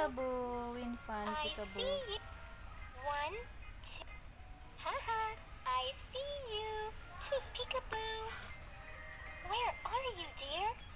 Peekaboo, winfun, I peekaboo. see you. 1, 2. Haha, I see you. Peekaboo. Where are you, dear?